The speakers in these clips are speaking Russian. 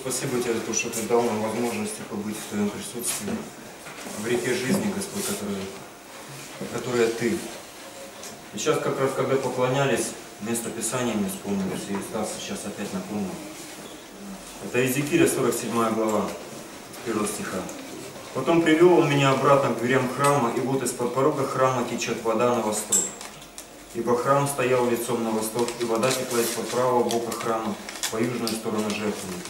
спасибо Тебе за то, что Ты дал нам возможность побыть в Твоем присутствии, в реке жизни, Господь, которая Ты. И сейчас как раз, когда поклонялись, место Писания мне вспомнилось, и Стас сейчас опять напомнил. Это Иезекииля, 47 глава, 1 стиха. «Потом привел он меня обратно к дверям храма, и вот из-под порога храма течет вода на восток. Ибо храм стоял лицом на восток, и вода текла из-под правого бока храма по южную сторону жертвенника.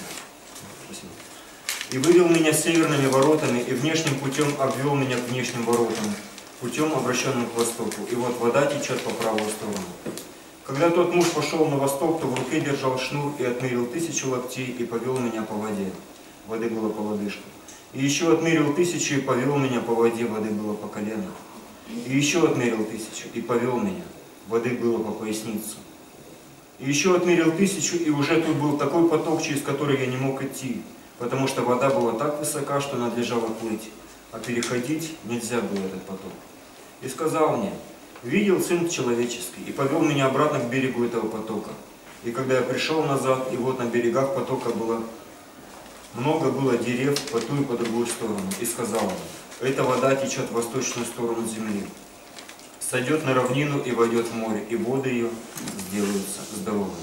И вывел меня северными воротами, и внешним путем обвел меня к внешним воротам, путем, обращенным к востоку. И вот вода течет по правую сторону. Когда тот муж пошел на восток, то в руке держал шнур и отмерил 1000 локтей, и повел меня по воде. Воды было по лодыжку. И еще отмерил 1000, и повел меня по воде, воды было по колено. И еще отмерил 1000, и повел меня, воды было по поясницу. И еще отмерил 1000, и уже тут был такой поток, через который я не мог идти, потому что вода была так высока, что надлежало плыть, а переходить нельзя было этот поток. И сказал мне: видел Сын Человеческий, и повел меня обратно к берегу этого потока. И когда я пришел назад, и вот на берегах потока много было дерев по ту и по другую сторону. И сказал мне: эта вода течет в восточную сторону земли, сойдет на равнину и войдет в море, и воды ее сделаются здоровыми.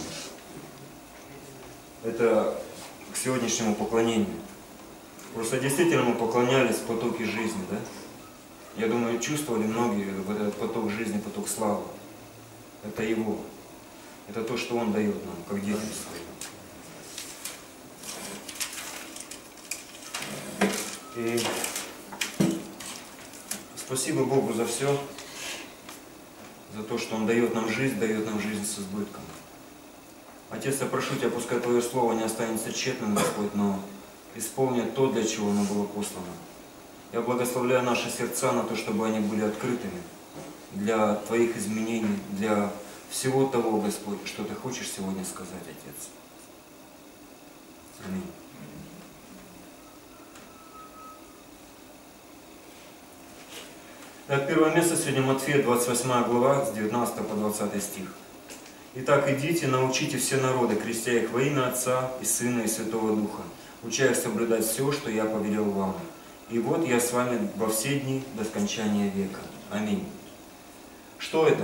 Это к сегодняшнему поклонению. Просто действительно мы поклонялись в потоке жизни, да? Я думаю, чувствовали многие вот этот поток жизни, поток славы. Это Его. Это то, что Он дает нам, как детям своим. И спасибо Богу за все, за то, что Он дает нам жизнь с избытком. Отец, я прошу Тебя, пускай Твое Слово не останется тщетным, Господь, но исполнит то, для чего оно было послано. Я благословляю наши сердца на то, чтобы они были открытыми для Твоих изменений, для всего того, Господь, что Ты хочешь сегодня сказать, Отец. Аминь. Так, первое место сегодня Матфея, 28 глава, с 19 по 20 стих. «Итак, идите, научите все народы, крестя их во имя Отца и Сына и Святого Духа, уча их соблюдать все, что я повелел вам. И вот я с вами во все дни до скончания века. Аминь». Что это?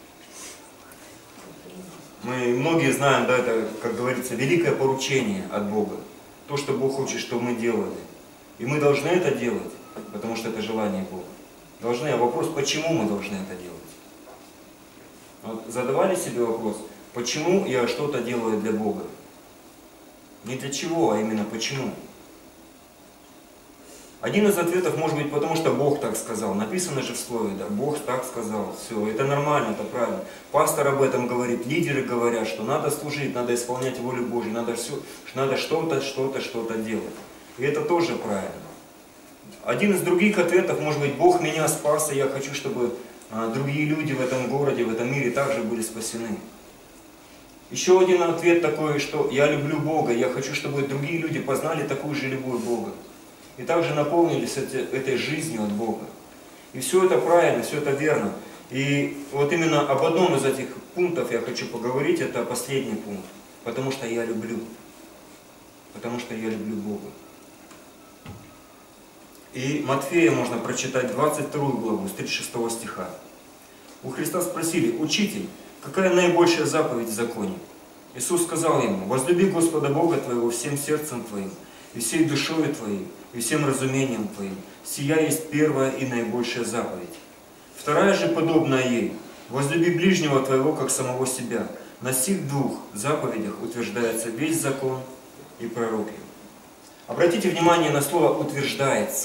Мы многие знаем, да, это, как говорится, великое поручение от Бога. То, что Бог хочет, чтобы мы делали. И мы должны это делать, потому что это желание Бога. Должны. А вопрос, почему мы должны это делать? Вот задавали себе вопрос, почему я что-то делаю для Бога? Не для чего, а именно почему? Один из ответов может быть, потому что Бог так сказал. Написано же в Слове, да, Бог так сказал. Все, это нормально, это правильно. Пастор об этом говорит, лидеры говорят, что надо служить, надо исполнять волю Божью, надо что-то делать. И это тоже правильно. Один из других ответов может быть, Бог меня спас, и я хочу, чтобы другие люди в этом городе, в этом мире также были спасены. Еще один ответ такой, что я люблю Бога, я хочу, чтобы другие люди познали такую же любовь Бога. И также наполнились этой жизнью от Бога. И все это правильно, все это верно. И вот именно об одном из этих пунктов я хочу поговорить, это последний пункт. Потому что я люблю. Потому что я люблю Бога. И Матфея можно прочитать 22 главу, с 36 стиха. У Христа спросили: «Учитель, какая наибольшая заповедь в законе?» Иисус сказал ему: «Возлюби Господа Бога твоего всем сердцем твоим, и всей душою твоей, и всем разумением твоим. Сия есть первая и наибольшая заповедь. Вторая же, подобная ей: возлюби ближнего твоего, как самого себя. На сих двух заповедях утверждается весь закон и пророки». Обратите внимание на слово «утверждается».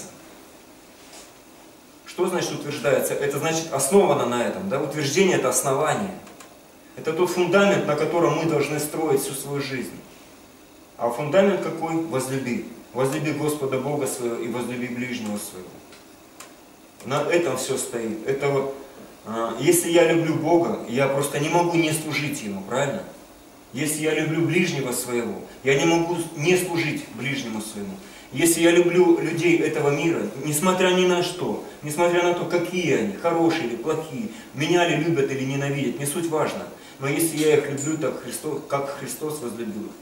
Что значит утверждается? Это значит основано на этом. Да? Утверждение – это основание. Это тот фундамент, на котором мы должны строить всю свою жизнь. А фундамент какой? Возлюби. Возлюби Господа Бога своего и возлюби ближнего своего. На этом все стоит. Это вот, если я люблю Бога, я просто не могу не служить Ему, правильно? Если я люблю ближнего своего, я не могу не служить ближнему своему. Если я люблю людей этого мира, несмотря ни на что, несмотря на то, какие они, хорошие или плохие, меня ли любят или ненавидят, не суть важно. Но если я их люблю, так как Христос возлюбил их,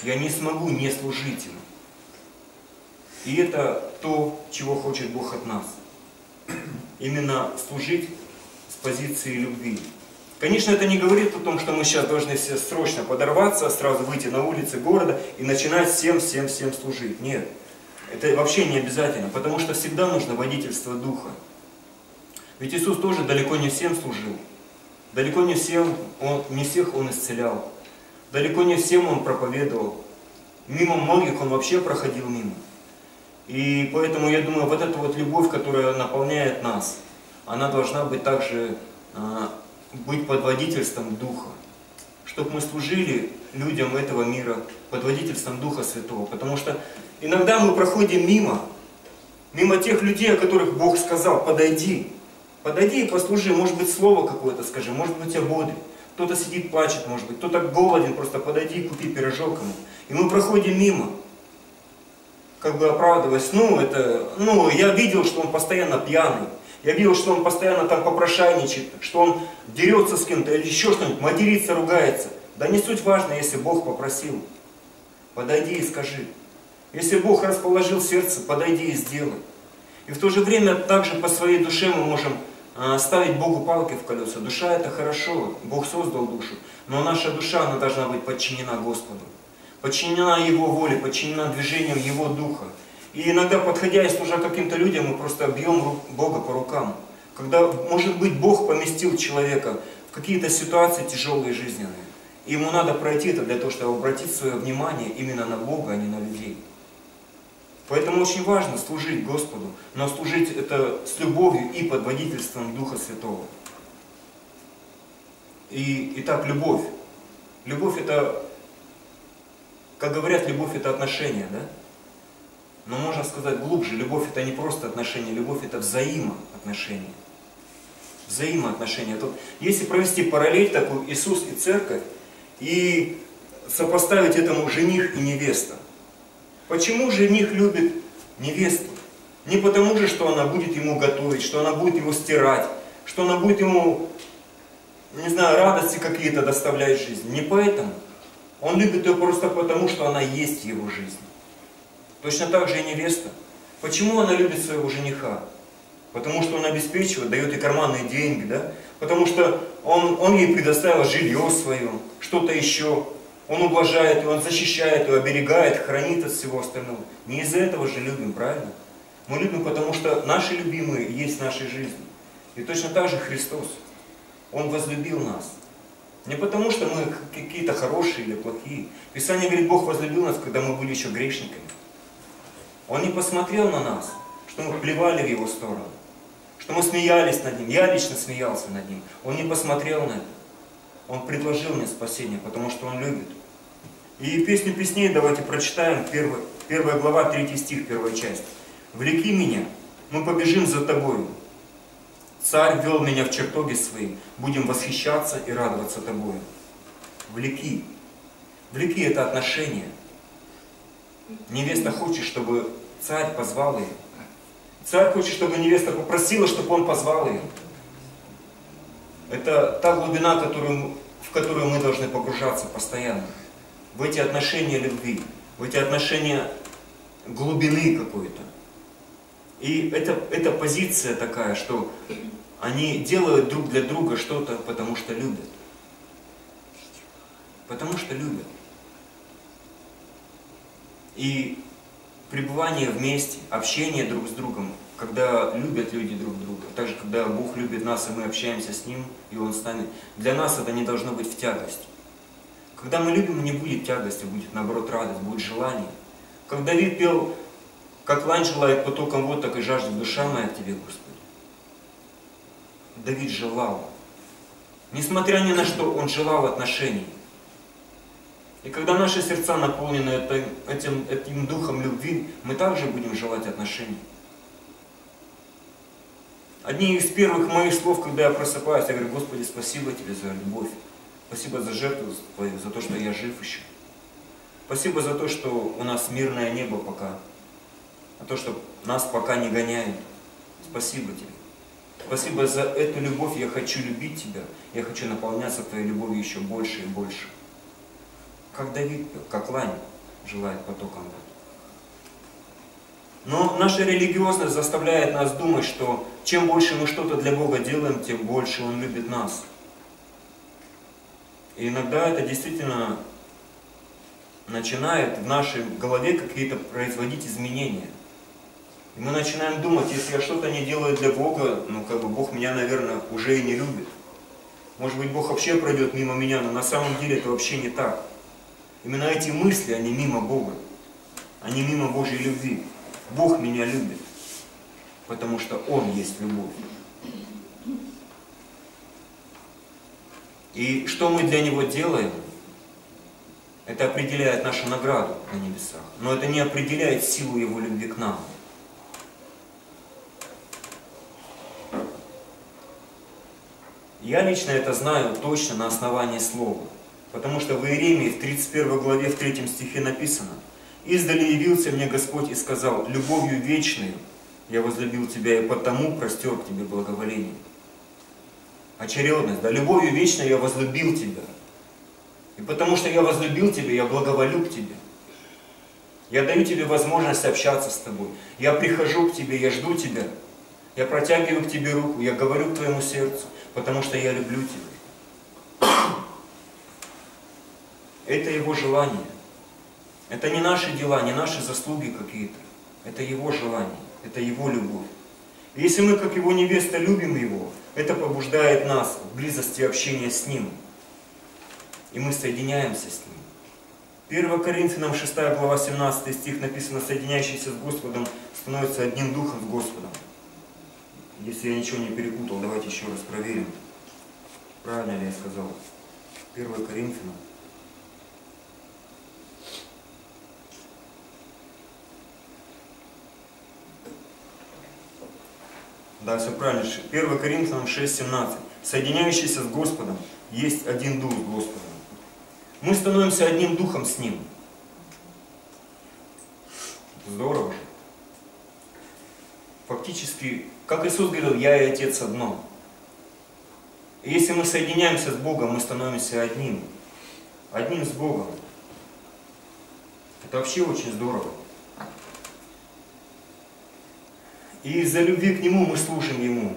я не смогу не служить Ему. И это то, чего хочет Бог от нас. Именно служить с позиции любви. Конечно, это не говорит о том, что мы сейчас должны все срочно подорваться, сразу выйти на улицы города и начинать всем служить. Нет, это вообще не обязательно, потому что всегда нужно водительство Духа. Ведь Иисус тоже далеко не всем служил. Далеко не всех Он исцелял. Далеко не всем Он проповедовал. Мимо многих Он вообще проходил мимо. И поэтому я думаю, вот эта вот любовь, которая наполняет нас, она должна быть также быть под водительством Духа. Чтобы мы служили людям этого мира под водительством Духа Святого. Потому что иногда мы проходим мимо тех людей, о которых Бог сказал: подойди. Подойди и послужи, может быть, слово какое-то скажи, может быть, у тебя бодрый. Кто-то сидит, плачет, может быть, кто-то голоден, просто подойди и купи пирожок ему. И мы проходим мимо, как бы оправдываясь, я видел, что он постоянно пьяный, я видел, что он постоянно там попрошайничает, что он дерется с кем-то или еще что-нибудь, матерится, ругается. Да не суть важно, если Бог попросил. Подойди и скажи. Если Бог расположил сердце, подойди и сделай. И в то же время также по своей душе мы можем ставить Богу палки в колеса. Душа — это хорошо, Бог создал душу, но наша душа, она должна быть подчинена Господу, подчинена Его воле, подчинена движениям Его Духа. И иногда, подходя и служа каким-то людям, мы просто бьем Бога по рукам. Когда, может быть, Бог поместил человека в какие-то ситуации тяжелые жизненные, и ему надо пройти это для того, чтобы обратить свое внимание именно на Бога, а не на людей. Поэтому очень важно служить Господу, но служить это с любовью и под водительством Духа Святого. Итак, любовь. Любовь — это, как говорят, любовь — это отношения, да? Но можно сказать глубже, любовь — это не просто отношения, любовь — это взаимоотношения. Взаимоотношения. Если провести параллель такую, Иисус и церковь, и сопоставить этому жених и невеста. Почему жених любит невесту? Не потому же, что она будет ему готовить, что она будет его стирать, что она будет ему, не знаю, радости какие-то доставлять в жизнь. Не поэтому. Он любит ее просто потому, что она есть в его жизни. Точно так же и невеста. Почему она любит своего жениха? Потому что он обеспечивает, дает ей карманные деньги, да? Потому что он ей предоставил жилье свое, что-то еще. Он ублажает ее, он защищает ее, оберегает, хранит от всего остального. Не из-за этого же любим, правильно? Мы любим, потому что наши любимые есть в нашей жизни. И точно так же Христос. Он возлюбил нас. Не потому, что мы какие-то хорошие или плохие. Писание говорит, Бог возлюбил нас, когда мы были еще грешниками. Он не посмотрел на нас, что мы плевали в Его сторону, что мы смеялись над Ним. Я лично смеялся над Ним. Он не посмотрел на это. Он предложил мне спасение, потому что Он любит. И песню песней давайте прочитаем, 1 глава, 3 стих, 1 часть. «Влеки меня, мы побежим за Тобою. Царь вел меня в чертоги свои, будем восхищаться и радоваться Тобою». Влеки. Влеки — это отношение. Невеста хочет, чтобы царь позвал ее. Царь хочет, чтобы невеста попросила, чтобы он позвал ее. Это та глубина, в которую мы должны погружаться постоянно. В эти отношения любви, в эти отношения глубины какой-то. И это позиция такая, что они делают друг для друга что-то, потому что любят. Потому что любят. И пребывание вместе, общение друг с другом, когда любят люди друг друга, также когда Бог любит нас, и мы общаемся с Ним, и Он с нами, для нас это не должно быть в тягость. Когда мы любим, не будет тягости, будет наоборот радость, будет желание. Как Давид пел, как лань желает потоком вод, так и жаждет душа моя к Тебе, Господи. Давид желал. Несмотря ни на что, он желал отношений. И когда наши сердца наполнены этим духом любви, мы также будем желать отношений. Одни из первых моих слов, когда я просыпаюсь, я говорю: Господи, спасибо Тебе за любовь. Спасибо за жертву Твою, за то, что я жив еще. Спасибо за то, что у нас мирное небо пока. За то, что нас пока не гоняют. Спасибо Тебе. Спасибо за эту любовь. Я хочу любить Тебя. Я хочу наполняться Твоей любовью еще больше и больше. Как Давид пел, как лань. желает потоком дать. Но наша религиозность заставляет нас думать, что чем больше мы что-то для Бога делаем, тем больше Он любит нас. И иногда это действительно начинает в нашей голове какие-то производить изменения. И мы начинаем думать, если я что-то не делаю для Бога, ну как бы Бог меня, наверное, уже и не любит. Может быть, Бог вообще пройдет мимо меня, но на самом деле это вообще не так. Именно эти мысли, они мимо Бога, они мимо Божьей любви. Бог меня любит, потому что Он есть любовь. И что мы для Него делаем, это определяет нашу награду на небесах. Но это не определяет силу Его любви к нам. Я лично это знаю точно на основании Слова. Потому что в Иеремии в 31 главе в 3 стихе написано: «Издали явился мне Господь и сказал: любовью вечную я возлюбил тебя, и потому простер к тебе благоволение». Очередность, да, любовью вечной я возлюбил тебя. И потому что я возлюбил тебя, я благоволю к тебе. Я даю тебе возможность общаться с тобой. Я прихожу к тебе, я жду тебя. Я протягиваю к тебе руку, я говорю к твоему сердцу, потому что я люблю тебя. Это Его желание. Это не наши дела, не наши заслуги какие-то. Это Его желание, это Его любовь. И если мы, как Его невеста, любим Его, это побуждает нас в близости общения с Ним. И мы соединяемся с Ним. 1 Коринфянам 6 глава 17 стих написано: «Соединяющийся с Господом становится одним духом с Господом». Если я ничего не перепутал, давайте еще раз проверим. Правильно ли я сказал? 1 Коринфянам. Да, все правильно. 1 Коринфянам 6:17. «Соединяющийся с Господом есть один дух с Господом». Мы становимся одним духом с Ним. Здорово же. Фактически, как Иисус говорил: «Я и Отец одно». И если мы соединяемся с Богом, мы становимся одним. Одним с Богом. Это вообще очень здорово. И из-за любви к Нему мы служим Ему.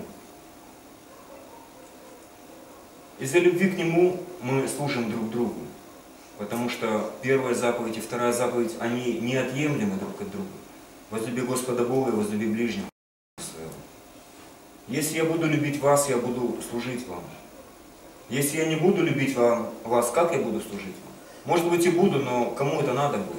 Из-за любви к Нему мы служим друг другу. Потому что первая заповедь и вторая заповедь, они неотъемлемы друг от друга. Возлюби Господа Бога и возлюби ближнего своего. Если я буду любить вас, я буду служить вам. Если я не буду любить вас, как я буду служить вам? Может быть и буду, но кому это надо будет?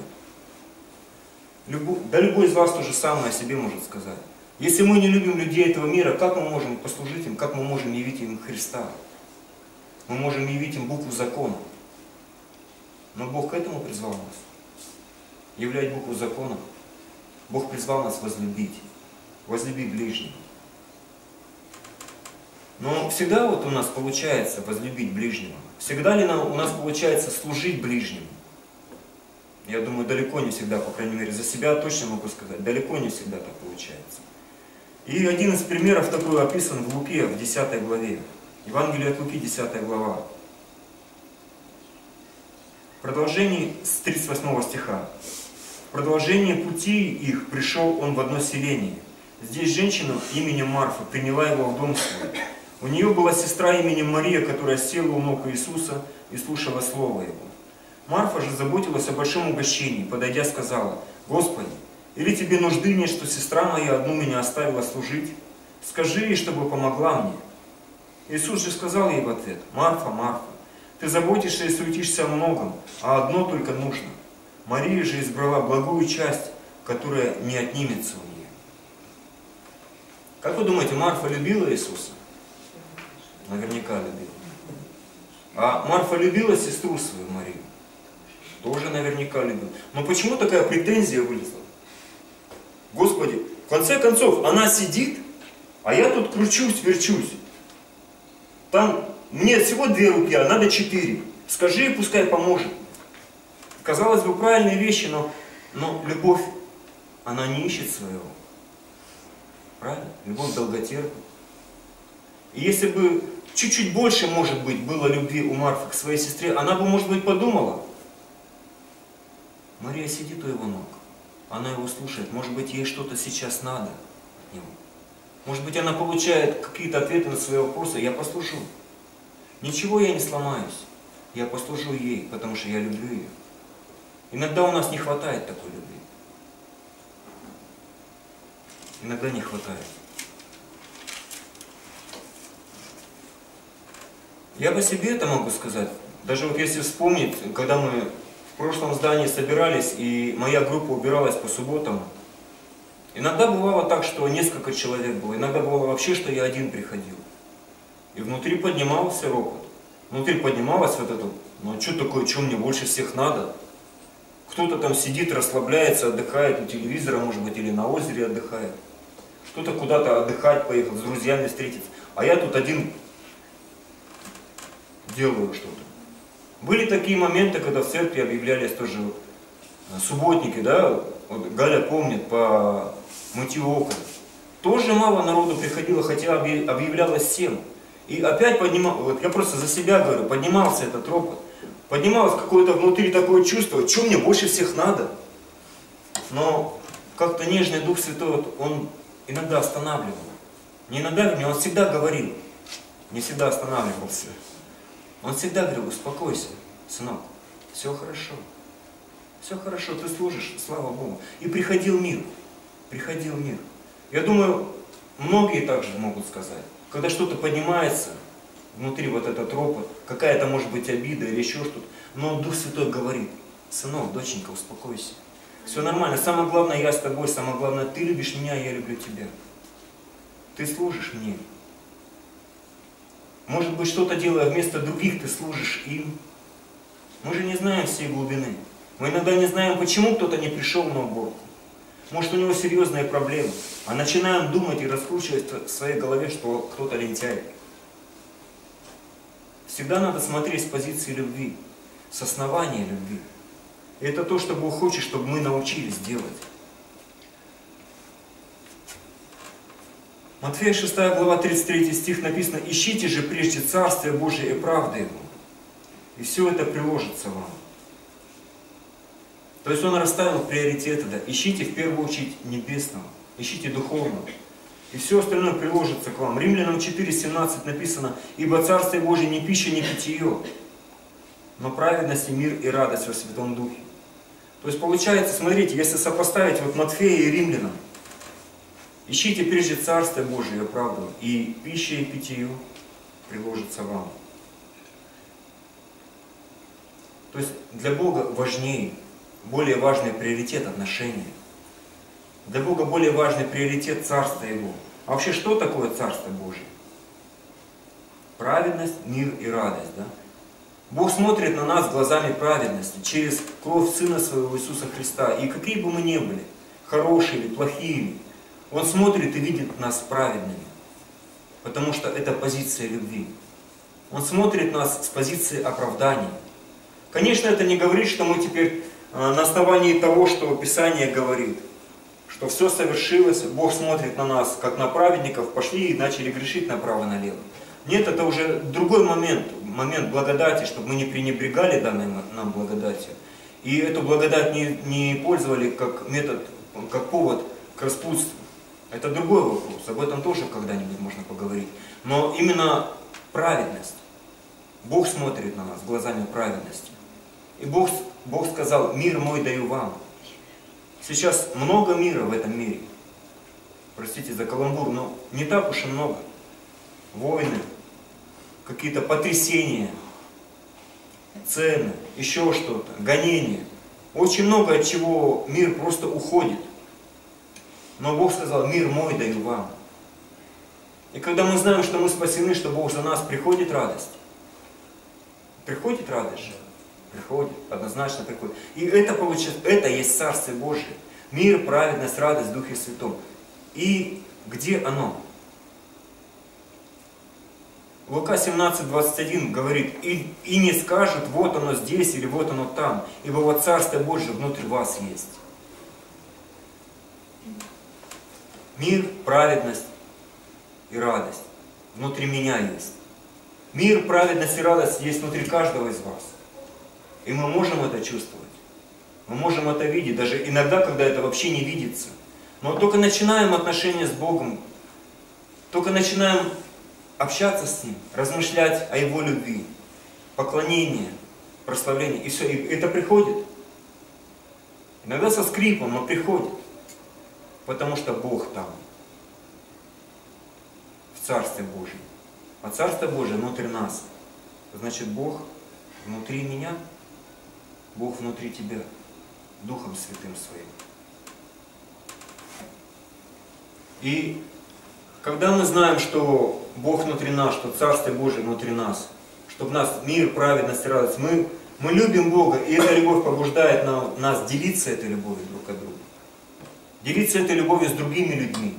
Да любой из вас то же самое о себе может сказать. Если мы не любим людей этого мира, как мы можем послужить им, как мы можем явить им Христа? Мы можем явить им букву закона. Но Бог к этому призвал нас. Являть букву закона. Бог призвал нас возлюбить. Возлюби ближнего. Но всегда вот у нас получается возлюбить ближнего. Всегда ли у нас получается служить ближнему? Я думаю, далеко не всегда, по крайней мере, за себя точно могу сказать, далеко не всегда так получается. И один из примеров такой описан в Луке, в 10 главе. Евангелие от Луки, 10 глава. В продолжении с 38 стиха. В продолжении пути их пришел он в одно селение. Здесь женщина именем Марфа приняла его в дом свой. У нее была сестра именем Мария, которая села у ног Иисуса и слушала слово Его. Марфа же заботилась о большом угощении, подойдя, сказала: «Господи, или тебе нужды нет, что сестра моя одну меня оставила служить? Скажи ей, чтобы помогла мне». Иисус же сказал ей в ответ: «Марфа, Марфа, ты заботишься и суетишься о многом, а одно только нужно. Мария же избрала благую часть, которая не отнимется у нее». Как вы думаете, Марфа любила Иисуса? Наверняка любила. А Марфа любила сестру свою Марию? Тоже наверняка любила. Но почему такая претензия вылезла? Господи, в конце концов, она сидит, а я тут кручусь, верчусь. Там мне всего 2 руки, а надо 4. Скажи ей, пускай поможет. Казалось бы, правильные вещи, но любовь, она не ищет своего. Правильно? Любовь долготерпит. И если бы чуть-чуть больше, может быть, было любви у Марфы к своей сестре, она бы, может быть, подумала: Мария сидит у его ног. Она его слушает. Может быть, ей что-то сейчас надо от него. Может быть, она получает какие-то ответы на свои вопросы. Я послужу. Ничего я не сломаюсь. Я послужу ей, потому что я люблю ее. Иногда у нас не хватает такой любви. Иногда не хватает. Я по себе это могу сказать. Даже вот если вспомнить, когда мы в прошлом здании собирались, и моя группа убиралась по субботам, иногда бывало так, что несколько человек было, иногда бывало вообще, что я один приходил. И внутри поднимался ропот. Внутри поднималось вот это, ну а что такое, что мне больше всех надо? Кто-то там сидит, расслабляется, отдыхает у телевизора, может быть, или на озере отдыхает. Кто-то куда-то отдыхать поехал, с друзьями встретиться. А я тут один делаю что-то. Были такие моменты, когда в церкви объявлялись тоже субботники, да, вот Галя помнит, по мытью окон. Тоже мало народу приходило, хотя объявлялось всем. И опять вот я просто за себя говорю, поднимался этот ропот. Поднималось какое-то внутри такое чувство, что мне больше всех надо. Но как-то нежный Дух Святой, вот, он иногда останавливал. Не иногда, он всегда говорил. Не всегда останавливался. Он всегда говорил: успокойся, сынок, все хорошо. Все хорошо, ты служишь, слава Богу. И приходил мир. Приходил мир. Я думаю, многие также могут сказать, когда что-то поднимается, внутри вот этот ропот, какая-то может быть обида или еще что-то, но Дух Святой говорит: сынок, доченька, успокойся. Все нормально, самое главное, я с тобой, самое главное, ты любишь меня, я люблю тебя. Ты служишь мне. Может быть, что-то делая вместо других, ты служишь им. Мы же не знаем всей глубины. Мы иногда не знаем, почему кто-то не пришел на уборку. Может, у него серьезные проблемы. А начинаем думать и раскручивать в своей голове, что кто-то лентяй. Всегда надо смотреть с позиции любви, с основания любви. И это то, что Бог хочет, чтобы мы научились делать. Матфея 6 глава 33 стих написано: «Ищите же прежде Царствие Божие и правды Его, и все это приложится вам». То есть Он расставил приоритеты, да. Ищите в первую очередь небесного, ищите духовного, и все остальное приложится к вам. Римлянам 4:17 написано: «Ибо Царствие Божие не пища, не питье, но праведность и мир и радость во Святом Духе». То есть получается, смотрите, если сопоставить вот Матфея и Римлянам: ищите прежде Царствие Божие и правду, и пища и питье приложится вам. То есть для Бога важнее, более важный приоритет отношения. Для Бога более важный приоритет Царства Его. А вообще, что такое Царство Божие? Праведность, мир и радость. Да? Бог смотрит на нас глазами праведности, через кровь Сына Своего Иисуса Христа. И какие бы мы ни были, хорошие или плохие, Он смотрит и видит нас праведными. Потому что это позиция любви. Он смотрит нас с позиции оправдания. Конечно, это не говорит, что мы теперь на основании того, что Писание говорит, что все совершилось, Бог смотрит на нас, как на праведников, пошли и начали грешить направо-налево. Нет, это уже другой момент, момент благодати, чтобы мы не пренебрегали данной нам благодатью. И эту благодать не пользовали как метод, как повод к распутству. Это другой вопрос, об этом тоже когда-нибудь можно поговорить. Но именно праведность. Бог смотрит на нас глазами праведности. И Бог сказал: «Мир мой даю вам». Сейчас много мира в этом мире. Простите за каламбур, но не так уж и много. Войны, какие-то потрясения, цены, еще что-то, гонения. Очень много от чего мир просто уходит. Но Бог сказал: «Мир мой даю вам». И когда мы знаем, что мы спасены, что Бог за нас, приходит радость. Приходит радость же. Приходит, однозначно приходит. И это получается, это есть Царствие Божие. Мир, праведность, радость в Духе Святом. И где оно? Лука 17:21 говорит: и не скажут: вот оно здесь или вот оно там, ибо вот Царствие Божие внутри вас есть. Мир, праведность и радость внутри меня есть. Мир, праведность и радость есть внутри каждого из вас. И мы можем это чувствовать. Мы можем это видеть, даже иногда, когда это вообще не видится. Но только начинаем отношения с Богом, только начинаем общаться с Ним, размышлять о Его любви, поклонении, прославлении, и все, и это приходит. Иногда со скрипом, но приходит. Потому что Бог там, в Царстве Божьем. А Царство Божие внутри нас. Значит, Бог внутри меня, Бог внутри тебя, Духом Святым Своим. И когда мы знаем, что Бог внутри нас, что Царство Божие внутри нас, что в нас мир, праведность, радость, мы любим Бога, и эта любовь побуждает нас делиться этой любовью друг от друга. Делиться этой любовью с другими людьми.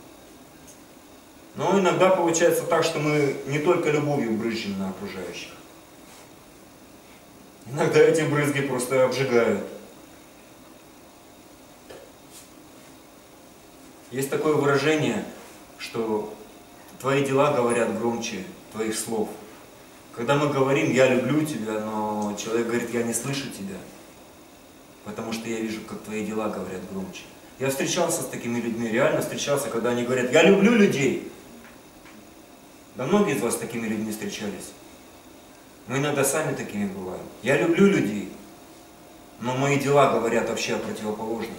Но иногда получается так, что мы не только любовью брызжем на окружающих. Иногда эти брызги просто обжигают. Есть такое выражение, что твои дела говорят громче твоих слов. Когда мы говорим «я люблю тебя», но человек говорит «я не слышу тебя», потому что я вижу, как твои дела говорят громче. Я встречался с такими людьми, реально встречался, когда они говорят «я люблю людей». Да многие из вас с такими людьми встречались. Мы иногда сами такими бываем. Я люблю людей, но мои дела говорят вообще о противоположном.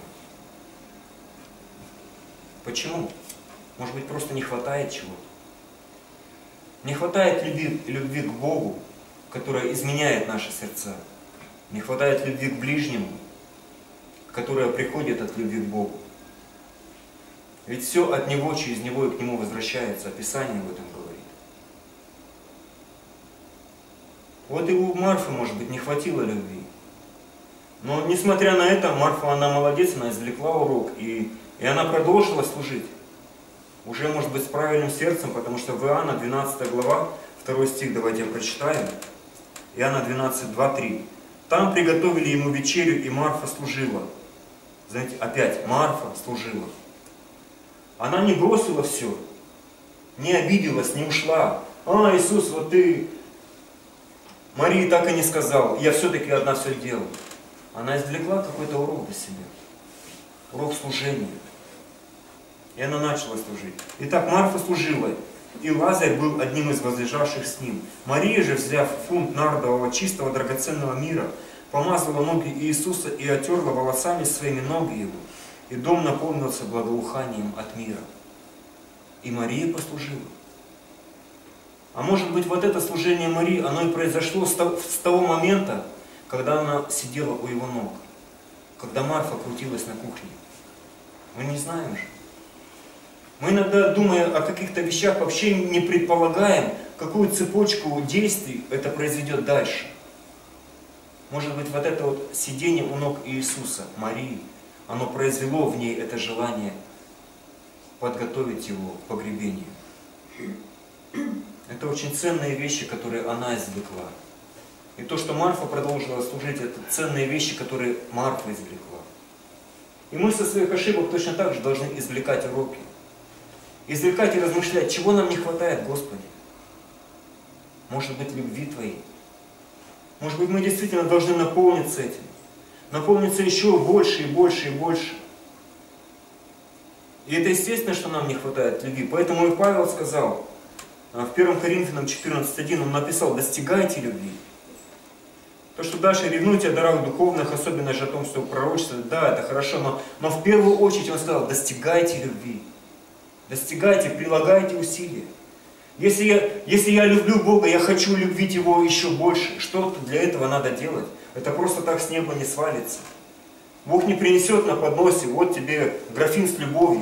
Почему? Может быть, просто не хватает чего-то. Не хватает любви к Богу, которая изменяет наши сердца. Не хватает любви к ближнему, которая приходит от любви к Богу. Ведь все от Него, через Него и к Нему возвращается. Писание об этом говорит. Вот и у Марфы, может быть, не хватило любви. Но, несмотря на это, Марфа, она молодец, она извлекла урок, и она продолжила служить. Уже, может быть, с правильным сердцем, потому что в Иоанна 12 глава, 2 стих, давайте прочитаем. Иоанна 12, 2, 3. Там приготовили ему вечерю, и Марфа служила. Знаете, опять, Марфа служила. Она не бросила все, не обиделась, не ушла. А, Иисус, вот ты Марии так и не сказал, я все-таки одна все делала. Она извлекла какой-то урок для себя. Урок служения. И она начала служить. Итак, Марфа служила, и Лазарь был одним из возлежавших с ним. Мария же, взяв фунт нардового чистого драгоценного мира, помазала ноги Иисуса и отерла волосами своими ноги его. И дом наполнился благоуханием от мира. И Мария послужила. А может быть, вот это служение Марии, оно и произошло с того момента, когда она сидела у его ног. Когда Марфа крутилась на кухне. Мы не знаем же. Мы иногда, думая о каких-то вещах, вообще не предполагаем, какую цепочку действий это произведет дальше. Может быть, вот это вот сидение у ног Иисуса, Марии, оно произвело в ней это желание подготовить его к погребению. Это очень ценные вещи, которые она извлекла. И то, что Марфа продолжила служить, это ценные вещи, которые Марфа извлекла. И мы со своих ошибок точно так же должны извлекать уроки. Извлекать и размышлять, чего нам не хватает, Господи. Может быть, любви Твоей. Может быть, мы действительно должны наполниться этим. Наполниться еще больше и больше и больше. И это естественно, что нам не хватает любви. Поэтому и Павел сказал, в 1 Коринфянам 14:1 он написал: достигайте любви. То, что дальше ревнуйте о дарах духовных, особенно же о том, что пророчество, да, это хорошо, но в первую очередь он сказал: достигайте любви. Достигайте, прилагайте усилия. Если я люблю Бога, я хочу любить Его еще больше, что-то для этого надо делать. Это просто так с неба не свалится. Бог не принесет на подносе: вот тебе графин с любовью.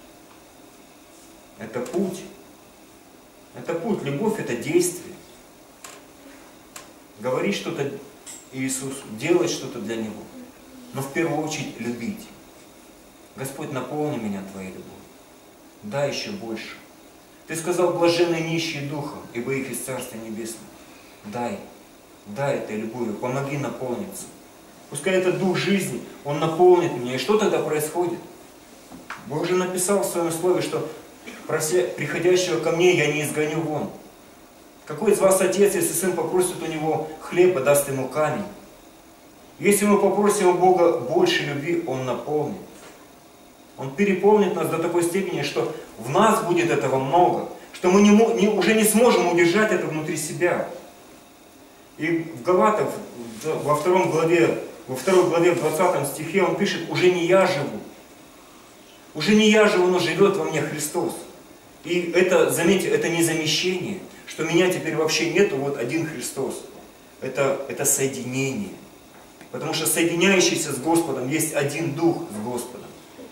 Это путь. Это путь. Любовь — это действие. Говорить что-то Иисусу, делать что-то для Него. Но в первую очередь любить. Господь, наполни меня Твоей любовью. Дай еще больше. Ты сказал: блаженные нищие духом, ибо их из Царства Небесного. Дай этой любовью, помоги наполниться. Пускай этот дух жизни, он наполнит меня. И что тогда происходит? Бог же написал в своем слове, что приходящего ко мне я не изгоню вон. Какой из вас отец, если сын попросит у него хлеба, даст ему камень? Если мы попросим у Бога больше любви, Он наполнит. Он переполнит нас до такой степени, что в нас будет этого много, что мы уже не сможем удержать это внутри себя. И в Галатах, во второй главе, в 20 стихе он пишет: «Уже не я живу, уже не я живу, но живет во мне Христос». И это, заметьте, это не замещение, что меня теперь вообще нету, вот один Христос. Это соединение. Потому что соединяющийся с Господом есть один Дух с Господом.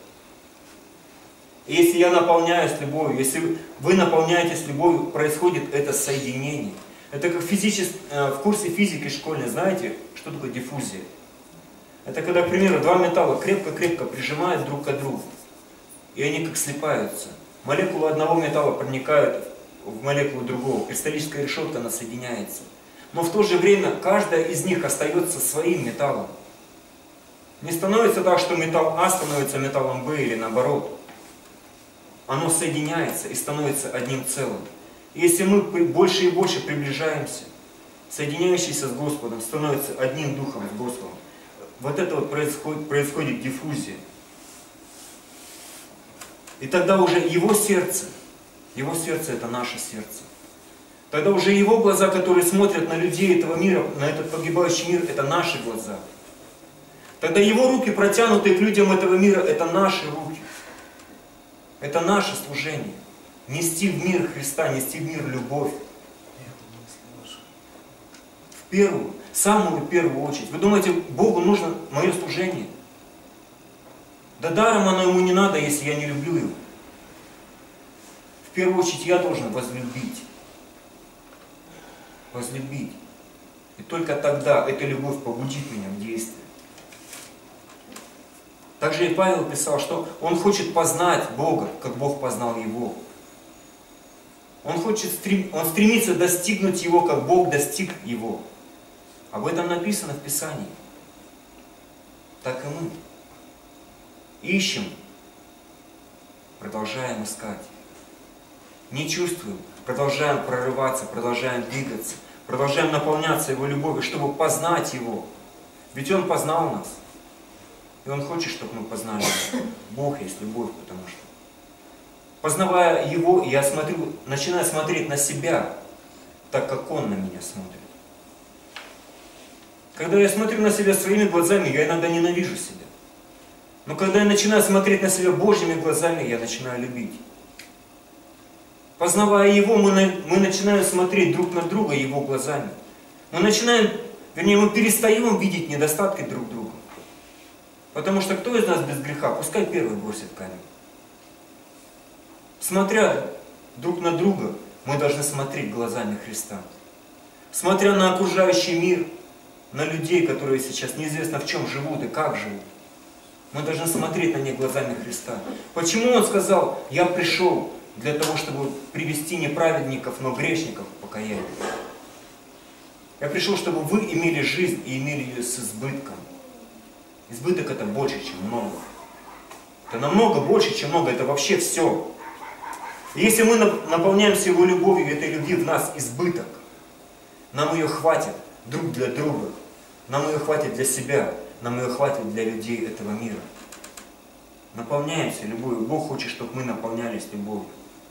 И если я наполняюсь любовью, если вы наполняетесь любовью, происходит это соединение. Это как в курсе физики школьной, знаете, что такое диффузия? Это когда, к примеру, два металла крепко-крепко прижимают друг к другу. И они как слипаются. Молекулы одного металла проникают в молекулу другого. Кристаллическая решетка, она соединяется. Но в то же время каждая из них остается своим металлом. Не становится так, что металл А становится металлом Б или наоборот. Оно соединяется и становится одним целым. И если мы больше и больше приближаемся, соединяющийся с Господом становится одним духом с Господом, вот это вот происходит диффузия. И тогда уже Его сердце это наше сердце. Тогда уже Его глаза, которые смотрят на людей этого мира, на этот погибающий мир, это наши глаза. Тогда Его руки, протянутые к людям этого мира, это наши руки. Это наше служение. Нести в мир Христа, нести в мир любовь. Самую первую очередь. Вы думаете, Богу нужно мое служение? Да даром оно Ему не надо, если я не люблю Его. В первую очередь я должен возлюбить. Возлюбить. И только тогда эта любовь побудит меня в действие. Также и Павел писал, что он хочет познать Бога, как Бог познал его. Он стремится достигнуть Его, как Бог достиг Его. Об этом написано в Писании. Так и мы. Ищем, продолжаем искать. Не чувствуем, продолжаем прорываться, продолжаем двигаться, продолжаем наполняться Его любовью, чтобы познать Его. Ведь Он познал нас. И Он хочет, чтобы мы познали Его. Бог есть любовь, потому что. Познавая Его, я начинаю смотреть на себя, так как Он на меня смотрит. Когда я смотрю на себя своими глазами, я иногда ненавижу себя. Но когда я начинаю смотреть на себя Божьими глазами, я начинаю любить. Познавая Его, мы начинаем смотреть друг на друга Его глазами. Мы перестаем видеть недостатки друг друга. Потому что кто из нас без греха, пускай первый бросит камень. Смотря друг на друга, мы должны смотреть глазами Христа. Смотря на окружающий мир, на людей, которые сейчас неизвестно в чем живут и как живут, мы должны смотреть на них глазами Христа. Почему Он сказал: «Я пришел для того, чтобы привести не праведников, но грешников к покаянию»? Я пришел, чтобы вы имели жизнь и имели ее с избытком. Избыток — это больше, чем много. Это намного больше, чем много. Это вообще все. И если мы наполняемся Его любовью, этой любви в нас избыток, нам ее хватит друг для друга, нам ее хватит для себя, нам ее хватит для людей этого мира. Наполняемся любовью. Бог хочет, чтобы мы наполнялись любовью.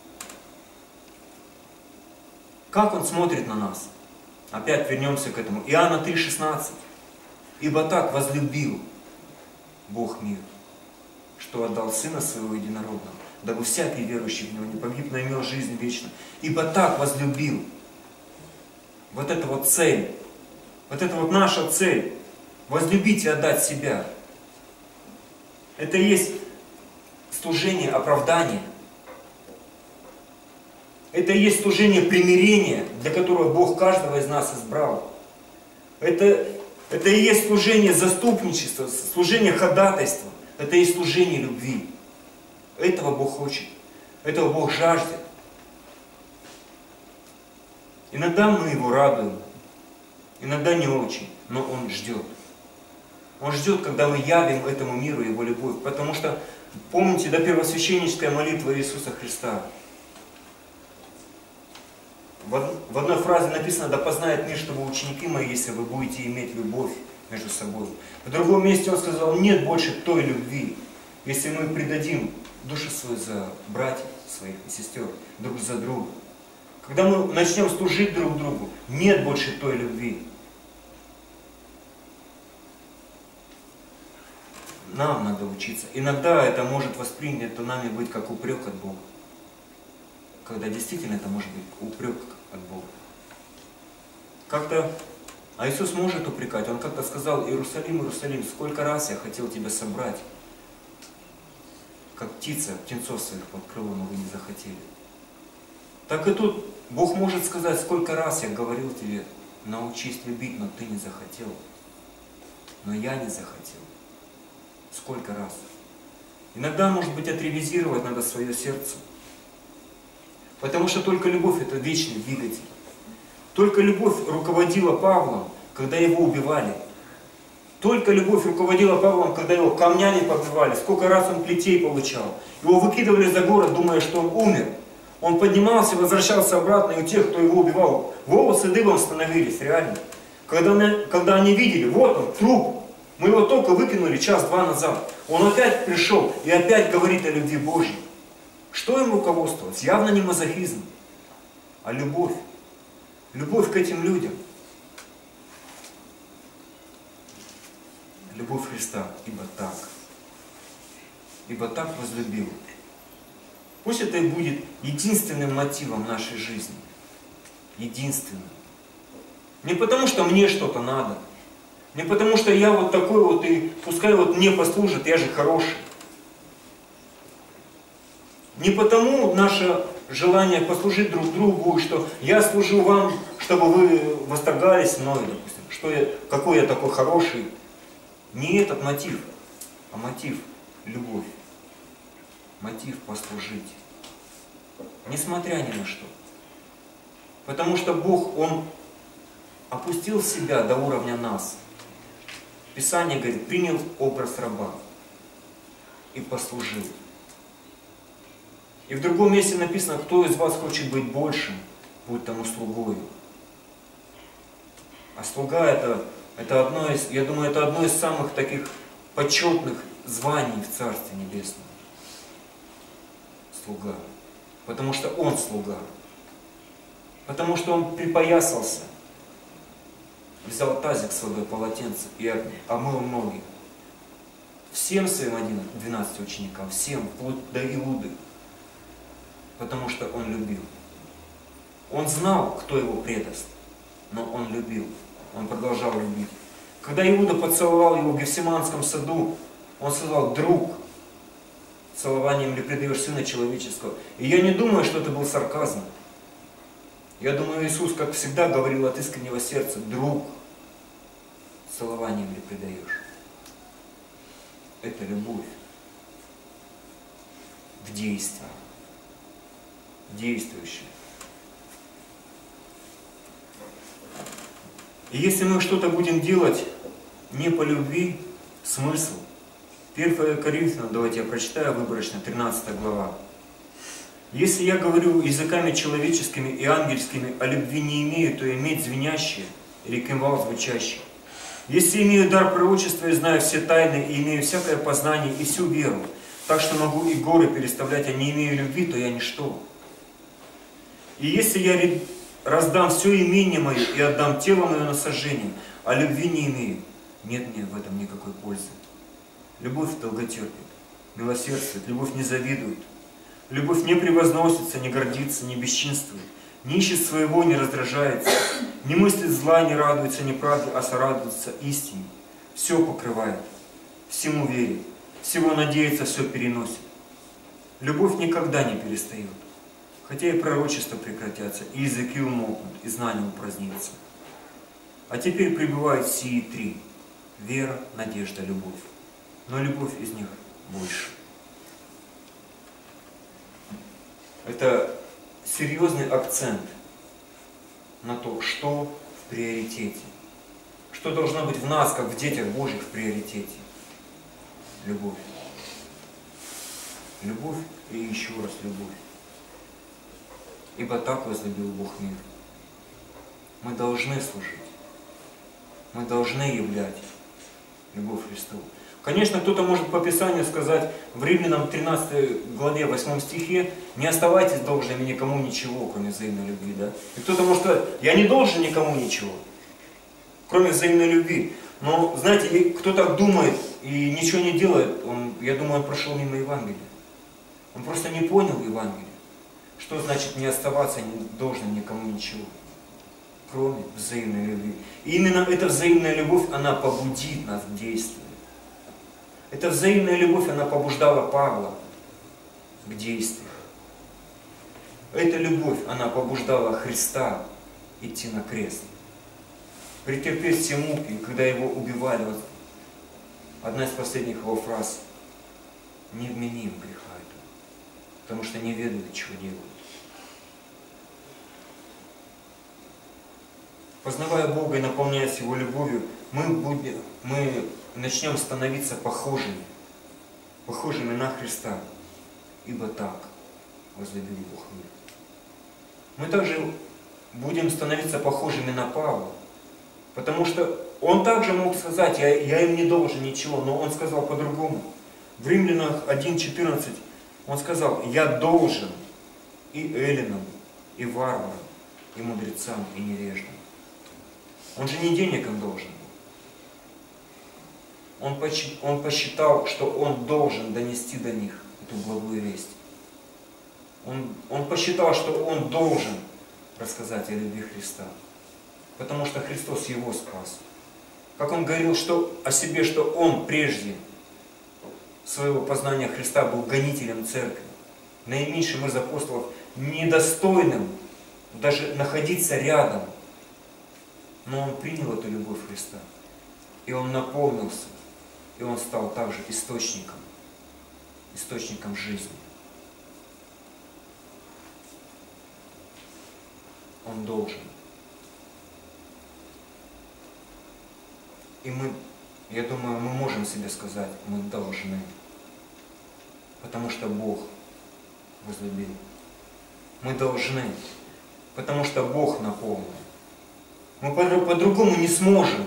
Как Он смотрит на нас? Опять вернемся к этому. Иоанна 3,16. «Ибо так возлюбил Бог мир, что отдал Сына Своего Единородного, дабы всякий верующий в Него не погиб, но имел жизнь вечную». Ибо так возлюбил. Вот это вот цель. Вот это вот наша цель. Возлюбить и отдать себя. Это и есть служение оправдания. Это и есть служение примирения, для которого Бог каждого из нас избрал. Это и есть служение заступничества, служение ходатайства. Это и есть служение любви. Этого Бог хочет. Этого Бог жаждет. Иногда мы Его радуем, иногда не очень, но Он ждет. Он ждет, когда мы явим этому миру Его любовь. Потому что, помните, первосвященническая молитва Иисуса Христа. В одной фразе написано: «Да познает мир, что вы ученики мои, если вы будете иметь любовь между собой. В другом месте Он сказал, нет больше той любви, если мы предадим душу свою за братьев своих и сестер, друг за друга. Когда мы начнем служить друг другу, нет больше той любви. Нам надо учиться. Иногда это может воспринято нами быть как упрек от Бога. Когда действительно это может быть упрек от Бога. Как-то, а Иисус может упрекать. Он как-то сказал, Иерусалим, Иерусалим, сколько раз я хотел тебя собрать, как птица, птенцов своих под крыло, но вы не захотели. Так и тут Бог может сказать, сколько раз я говорил тебе, научись любить, но ты не захотел. Но я не захотел. Сколько раз. Иногда, может быть, отревизировать надо свое сердце. Потому что только любовь — это вечный двигатель. Только любовь руководила Павлом, когда его убивали. Только любовь руководила Павлом, когда его камнями побивали. Сколько раз он плетей получал. Его выкидывали за город, думая, что он умер. Он поднимался, возвращался обратно, и у тех, кто его убивал, волосы дыбом становились, реально. Когда они видели, вот он, труп. Мы его только выкинули час-два назад. Он опять пришел и опять говорит о любви Божьей. Что им руководствовалось? Явно не мазохизм, а любовь. Любовь к этим людям. Любовь Христа, ибо так возлюбил. Пусть это и будет единственным мотивом нашей жизни. Единственным. Не потому, что мне что-то надо. Не потому, что я вот такой вот, и пускай вот мне послужат, я же хороший. Не потому наше желание послужить друг другу, что я служу вам, чтобы вы восторгались мной, допустим, что какой я такой хороший. Не этот мотив, а мотив — любовь. Мотив — послужить. Несмотря ни на что. Потому что Бог, Он опустил себя до уровня нас. Писание говорит, принял образ раба и послужил. И в другом месте написано, кто из вас хочет быть большим, будь тому слугою. А слуга это одно из, я думаю, это одно из самых таких почетных званий в Царстве Небесном. Слуга. Потому что он слуга. Потому что он припоясался, взял тазик с водой, полотенце и омыл ноги. Всем своим 12 ученикам, всем, вплоть до Иуды. Потому что он любил. Он знал, кто его предаст, но он любил. Он продолжал любить. Когда Иуда поцеловал его в Гефсиманском саду, он сказал, друг, целованием ли предаешь Сына Человеческого? И я не думаю, что это был сарказм. Я думаю, Иисус, как всегда, говорил от искреннего сердца, друг, целованием ли предаешь? Это любовь в действии. Действующая. И если мы что-то будем делать не по любви, смысл. 1 Коринфянам, давайте я прочитаю выборочно, 13 глава. Если я говорю языками человеческими и ангельскими, а любви не имею, то иметь звенящее или кимвал звучащий. Если имею дар пророчества и знаю все тайны, и имею всякое познание и всю веру, так что могу и горы переставлять, а не имею любви, то я ничто. И если я раздам все имение мое и отдам тело мое на сожжение, а любви не имею, нет мне в этом никакой пользы. Любовь долготерпит, милосердствует, любовь не завидует, любовь не превозносится, не гордится, не бесчинствует, не ищет своего, не раздражается, не мыслит зла, не радуется неправде, а сорадуется истине. Все покрывает, всему верит, всего надеется, все переносит. Любовь никогда не перестает. Хотя и пророчества прекратятся, и языки умолкнут, и знания упразднится. А теперь пребывают сии три – вера, надежда, любовь. Но любовь из них больше. Это серьезный акцент на то, что в приоритете. Что должно быть в нас, как в детях Божьих, в приоритете. Любовь. Любовь и еще раз любовь. Ибо так возлюбил Бог мир. Мы должны служить. Мы должны являть любовь Христову. Конечно, кто-то может по Писанию сказать в Римлянам 13 главе 8 стихе: не оставайтесь должными никому ничего, кроме взаимной любви. Да? И кто-то может сказать: я не должен никому ничего, кроме взаимной любви. Но, знаете, кто так думает и ничего не делает, я думаю, он прошел мимо Евангелия. Он просто не понял Евангелия. Что значит не оставаться должным никому ничего, кроме взаимной любви. И именно эта взаимная любовь, она побудит нас к действию. Эта взаимная любовь, она побуждала Павла к действию. Эта любовь, она побуждала Христа идти на крест. Претерпеть все муки, когда его убивали. Вот одна из последних его фраз: не вменим греха этого, потому что не ведают, чего делают. Познавая Бога и наполняясь Его любовью, мы начнем становиться похожими на Христа, ибо так возлюбил Бог мир. Мы также будем становиться похожими на Павла, потому что он также мог сказать: я им не должен ничего, но он сказал по-другому. В Римлянах 1:14 он сказал: я должен и эллинам, и варварам, и мудрецам, и невеждам. Он же не денег им должен был. Он посчитал, что он должен донести до них эту благую весть. Он посчитал, что он должен рассказать о любви Христа, потому что Христос его спас. Как он говорил о себе, что он прежде своего познания Христа был гонителем церкви, наименьшим из апостолов, недостойным даже находиться рядом. Но он принял эту любовь Христа, и он наполнился, и он стал также источником жизни. Он должен. И я думаю, мы можем себе сказать: мы должны, потому что Бог возлюбил. Мы должны, потому что Бог наполнил. Мы по-другому не сможем.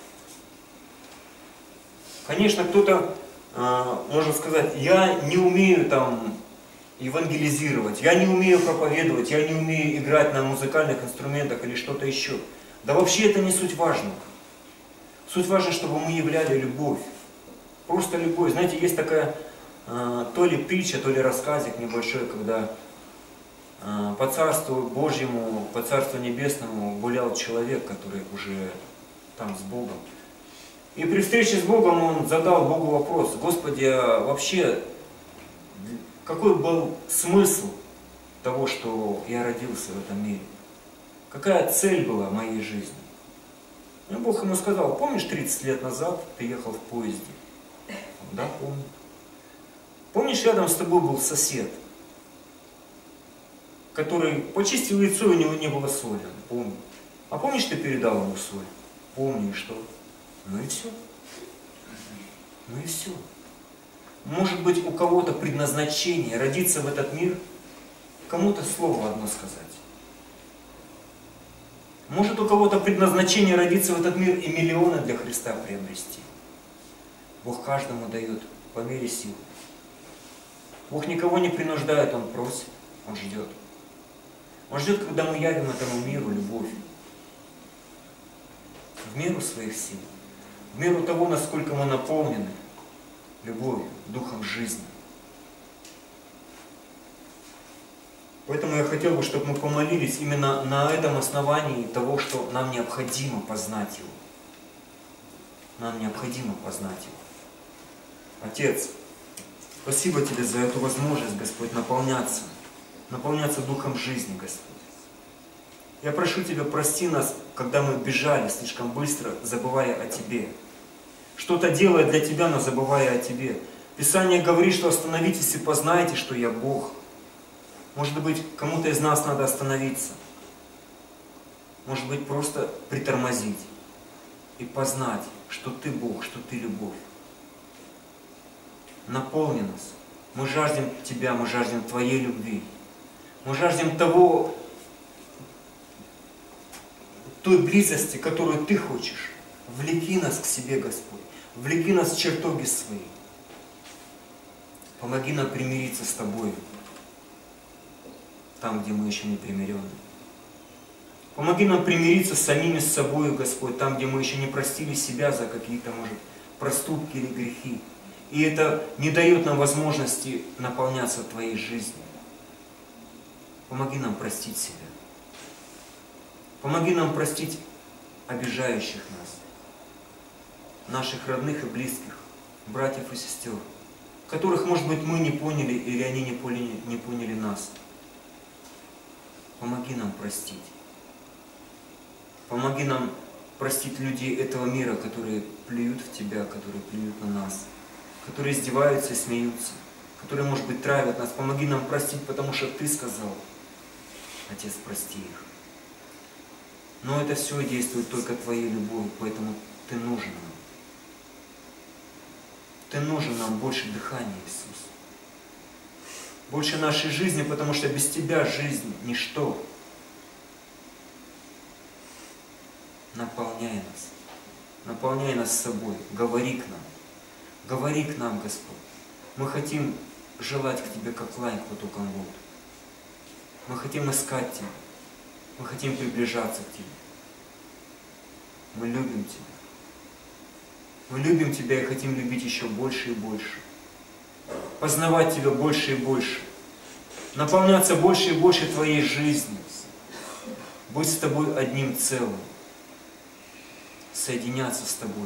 Конечно, кто-то может сказать: я не умею евангелизировать, я не умею проповедовать, я не умею играть на музыкальных инструментах или что-то еще. Да вообще это не суть важно. Суть важна, чтобы мы являли любовь. Просто любовь. Знаете, есть такая то ли притча, то ли рассказик небольшой, когда по Царству Божьему, по Царству Небесному гулял человек, который уже там с Богом. И при встрече с Богом он задал Богу вопрос: Господи, а вообще какой был смысл того, что я родился в этом мире? Какая цель была в моей жизни? И Бог ему сказал: помнишь, 30 лет назад ты ехал в поезде? Да, помню. Помнишь, рядом с тобой был сосед, который почистил лицо, и у него не было соли? Помню. А помнишь, ты передал ему соль? Помню, и что? Ну и все. Ну и все. Может быть, у кого-то предназначение родиться в этот мир, кому-то слово одно сказать. Может, у кого-то предназначение родиться в этот мир и миллионы для Христа приобрести. Бог каждому дает по мере сил. Бог никого не принуждает, Он просит, Он ждет. Он ждет, когда мы явим этому миру любовь. В меру своих сил. В меру того, насколько мы наполнены любовью, духом жизни. Поэтому я хотел бы, чтобы мы помолились именно на этом основании того, что нам необходимо познать Его. Нам необходимо познать Его. Отец, спасибо Тебе за эту возможность, Господь, наполняться духом жизни, Господь. Я прошу Тебя, прости нас, когда мы бежали слишком быстро, забывая о Тебе. Что-то делая для Тебя, но забывая о Тебе. Писание говорит, что остановитесь и познайте, что я Бог. Может быть, кому-то из нас надо остановиться. Может быть, просто притормозить и познать, что Ты Бог, что Ты любовь. Наполни нас. Мы жаждем Тебя, мы жаждем Твоей любви. Мы жаждем той близости, которую Ты хочешь. Влеки нас к себе, Господь. Влеки нас в чертоги свои. Помоги нам примириться с Тобой, там, где мы еще не примирены. Помоги нам примириться с самими с собой, Господь, там, где мы еще не простили себя за какие-то, может, проступки или грехи. И это не дает нам возможности наполняться Твоей жизнью. Помоги нам простить себя. Помоги нам простить обижающих нас, наших родных и близких, братьев и сестер, которых, может быть, мы не поняли или они не поняли нас. Помоги нам простить. Помоги нам простить людей этого мира, которые плюют в Тебя, которые плюют на нас, которые издеваются и смеются, которые, может быть, травят нас. Помоги нам простить, потому что Ты сказал: Отец, прости их. Но это все действует только Твоей любовью, поэтому Ты нужен нам. Ты нужен нам больше дыхания, Иисус. Больше нашей жизни, потому что без Тебя жизнь – ничто. Наполняй нас собой, говори к нам, Господь. Мы хотим желать к Тебе, как лань к потокам вод. Мы хотим искать Тебя, мы хотим приближаться к Тебе. Мы любим Тебя. Мы любим Тебя и хотим любить еще больше и больше. Познавать Тебя больше и больше. Наполняться больше и больше Твоей жизнью. Быть с Тобой одним целым. Соединяться с Тобой.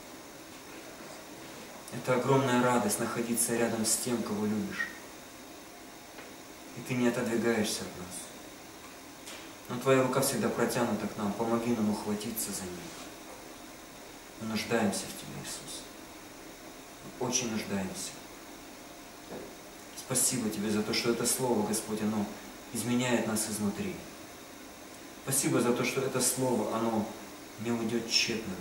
Это огромная радость находиться рядом с тем, кого любишь. И Ты не отодвигаешься от нас. Но Твоя рука всегда протянута к нам. Помоги нам ухватиться за ней. Мы нуждаемся в Тебе, Иисус. Мы очень нуждаемся. Спасибо Тебе за то, что это Слово, Господь, оно изменяет нас изнутри. Спасибо за то, что это Слово, оно не уйдет тщетным.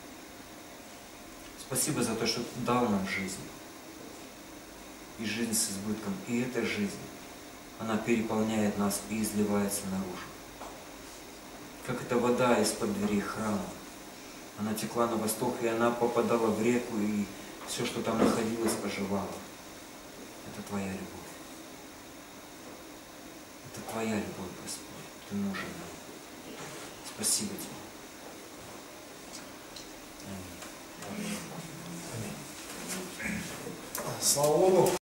Спасибо за то, что Ты дал нам жизнь. И жизнь с избытком. И эта жизнь, она переполняет нас и изливается наружу. Как эта вода из-под дверей храма. Она текла на восток, и она попадала в реку, и все, что там находилось, оживало. Это Твоя любовь. Это Твоя любовь, Господь. Ты нужен нам. Спасибо Тебе. Слава Богу.